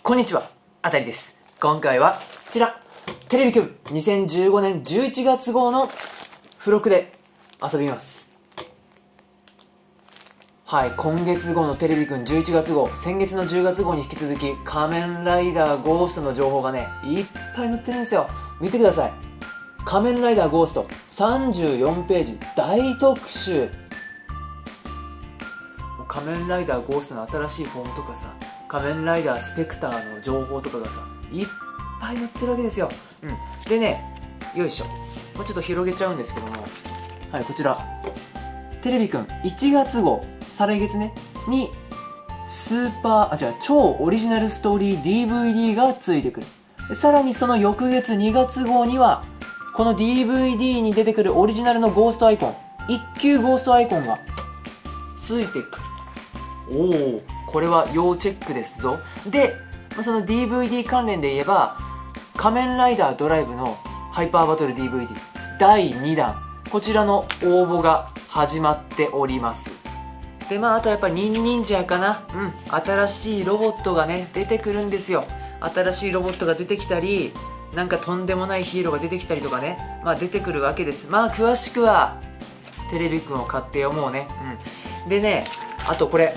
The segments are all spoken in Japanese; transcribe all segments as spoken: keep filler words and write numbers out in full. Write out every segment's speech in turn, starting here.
こんにちは、あたりです。今回はこちら、テレビくんにせんじゅうごねんじゅういちがつ号の付録で遊びます。はい、今月号のテレビくんじゅういちがつ号、先月のじゅうがつ号に引き続き仮面ライダーゴーストの情報がね、いっぱい載ってるんですよ。見てください。仮面ライダーゴーストさんじゅうよんページ大特集。仮面ライダーゴーストの新しいフォームとかさ、仮面ライダースペクターの情報とかがさ、いっぱい載ってるわけですよ。うん、でね、よいしょ、もうちょっと広げちゃうんですけども、はい、こちらテレビくんいちがつ号、再来月ねにスーパーあ、じゃあ超オリジナルストーリー ディーブイディー がついてくる。さらにその翌月にがつ号にはこの ディーブイディー に出てくるオリジナルのゴーストアイコン、一級ゴーストアイコンがついてくる。おお、これは要チェックですぞ。で、その ディーブイディー 関連で言えば、仮面ライダードライブのハイパーバトル ディーブイディー だいにだん、こちらの応募が始まっております。で、まああとやっぱニンニンジャーかな。うん、新しいロボットがね出てくるんですよ。新しいロボットが出てきたり、なんかとんでもないヒーローが出てきたりとかね、まあ出てくるわけです。まあ詳しくはテレビくんを買って読もうね。うん、でね、あとこれ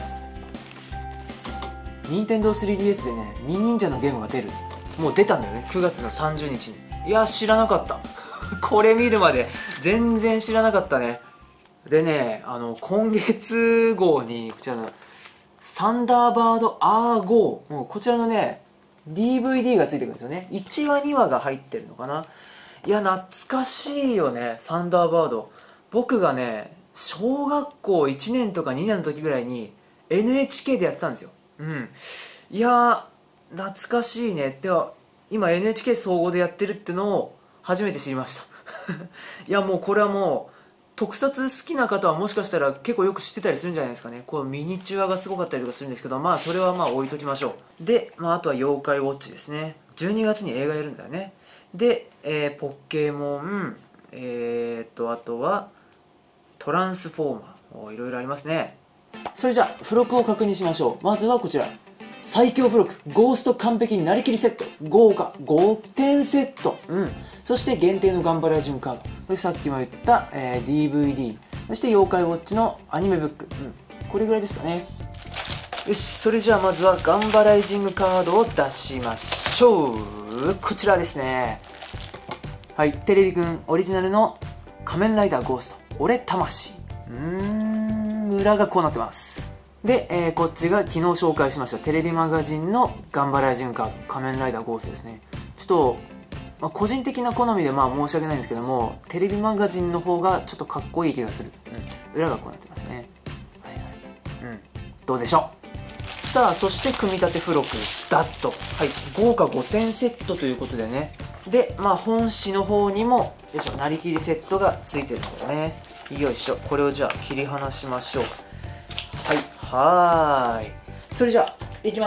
任天堂 スリーディーエス でね、ニンニンジャーのゲームが出る。もう出たんだよね、くがつのさんじゅうにちに。いや、知らなかったこれ見るまで全然知らなかったね。でね、あの今月号にこちらのサンダーバード アールファイブ、もうこちらのね ディーブイディー がついてくるんですよね。いちわにわが入ってるのかな。いや、懐かしいよね、サンダーバード。僕がね小学校いちねんとかにねんの時ぐらいに エヌエイチケー でやってたんですよ。うん、いやー懐かしいね。では今 エヌエイチケー 総合でやってるってのを初めて知りましたいや、もうこれはもう特撮好きな方はもしかしたら結構よく知ってたりするんじゃないですかね。このミニチュアがすごかったりとかするんですけど、まあそれはまあ置いときましょう。で、まあ、あとは妖怪ウォッチですね。じゅうにがつに映画やるんだよね。で、えー、ポケモン、えーとあとはトランスフォーマー、いろいろありますね。それじゃあ付録を確認しましょう。まずはこちら、最強付録ゴースト完璧なりきりセット、豪華ごてんセット、うん、そして限定のガンバラジュンカード、そしてさっきも言った、えー、ディーブイディー、そして妖怪ウォッチのアニメブック、うん、これぐらいですかね。よし、それじゃあまずはガンバライジングカードを出しましょう。こちらですね。はい、テレビくんオリジナルの仮面ライダーゴースト俺魂、うーん、裏がこうなってます。で、えー、こっちが昨日紹介しましたテレビマガジンのガンバライジングカード仮面ライダーゴーストですね。ちょっと、まあ、個人的な好みでまあ申し訳ないんですけども、テレビマガジンの方がちょっとかっこいい気がする。うん、裏がこうなってますね。はいはい、うん、どうでしょう。さあ、そして組み立て付録ダッと、はい、豪華ごてんセットということでね。で、まあ本紙の方にもよいしょ、なりきりセットがついてるんだよね。よいしょ、これをじゃあ切り離しましょう。はい、はーい、それじゃあいきます。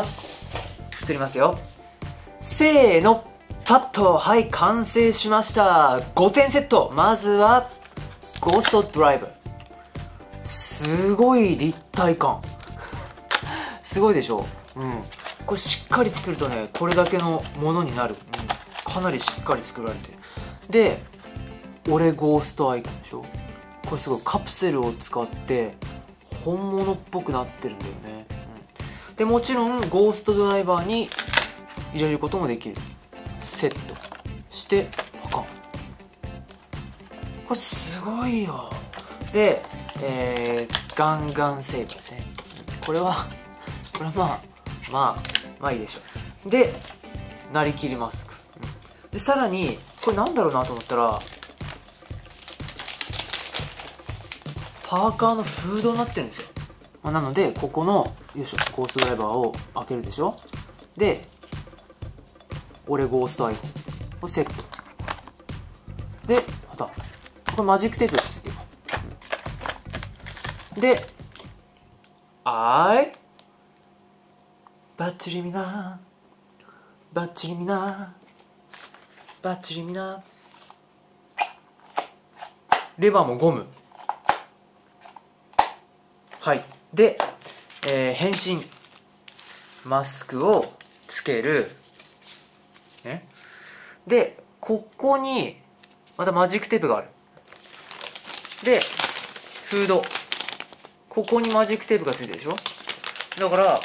作りますよ。せーの、パッと、はい、完成しました。ごてんセット。まずはゴーストドライブ、すごい立体感すごいでしょ。うん、これしっかり作るとね、これだけのものになる。うん、かなりしっかり作られてる。で、俺ゴーストアイコンでしょ。これすごいカプセルを使って本物っぽくなってるんだよね。うん、でもちろんゴーストドライバーに入れることもできる。セットしてパカン、これすごいよ。で、えー、ガンガンセーブですね。これはこれはまあまあまあいいでしょう。で、なりきりマスク、うん、でさらにこれなんだろうなと思ったらパーカーのフードになってるんですよ。まあ、なのでここのよいしょ、ゴーストドライバーを開けるでしょ。で、俺ゴーストアイコンこれセットで、またこれマジックテープがついてる。で、あいバッチリミナバッチリミナバッチリミナ、レバーもゴム。はい、で、えー、変身マスクをつける、ね、でここにまたマジックテープがある。でフード、ここにマジックテープがついてるでしょ。だから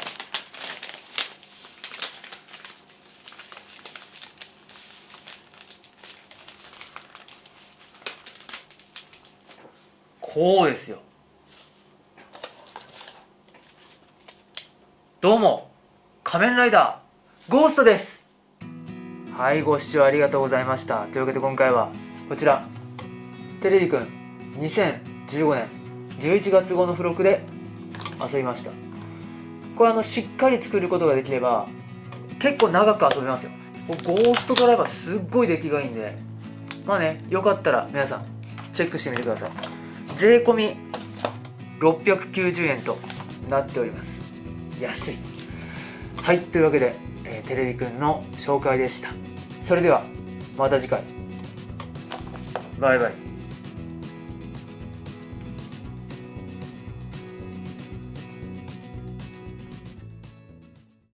こうですよ。どうも仮面ライダーゴーストです。はい、ご視聴ありがとうございました。というわけで今回はこちらテレビくんにせんじゅうごねんじゅういちがつ号の付録で遊びました。これあのしっかり作ることができれば結構長く遊べますよ。ゴーストドライバーすっごい出来がいいんで、まあね、よかったら皆さんチェックしてみてください。税込みろっぴゃくきゅうじゅうえんとなっております。安い。はい、というわけで、えー、テレビくんの紹介でした。それではまた次回。バイバイ。